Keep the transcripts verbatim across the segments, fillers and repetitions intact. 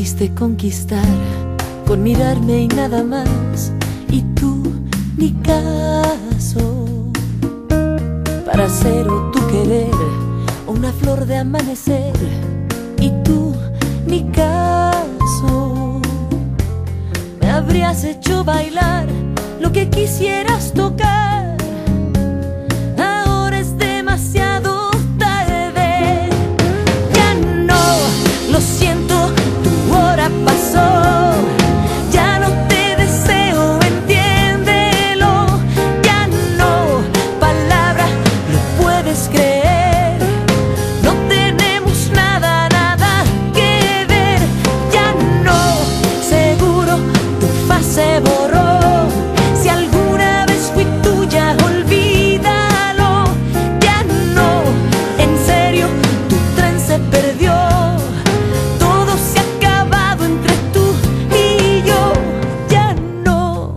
pudiste conquistar con mirarme y nada más, y tú ni caso. Para ser o tu querer, una flor de amanecer, y tú ni caso. Me habrías hecho bailar lo que quisieras tocar. Ahora es demasiado tarde. Ya no, lo siento, tu hora pasó. Ya no te deseo, entiéndelo. Ya no, palabra, lo puedes creer. No tenemos nada, nada que ver. Ya no, seguro tu faz se borró. Si alguna vez fui tuya, olvídalo. Ya no, en serio, tu tren se perdió. Todo se ha acabado entre tú y yo. Ya no.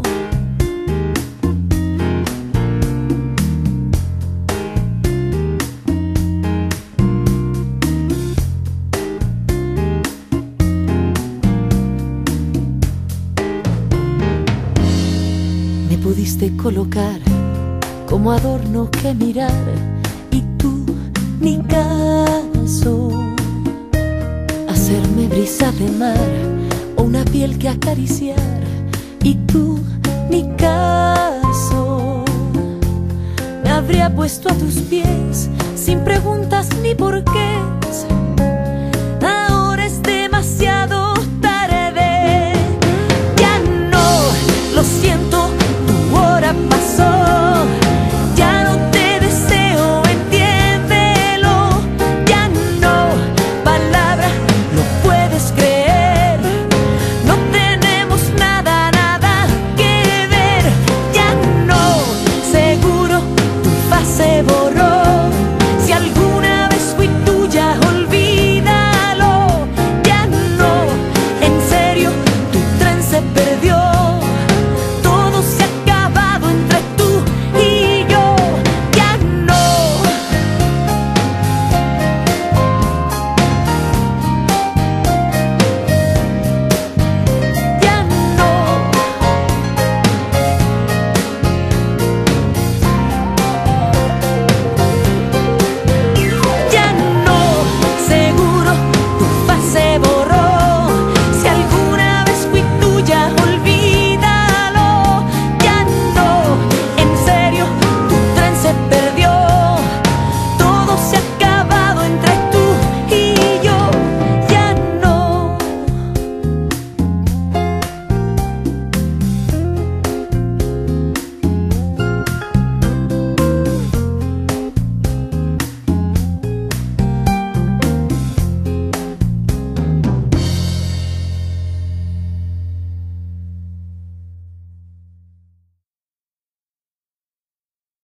Me pudiste colocar como adorno que mirar, y tú ni caso. Hacerme brisa de mar o una piel que acariciar, y tú ni caso. Me habría puesto a tus pies sin preguntas ni porqués.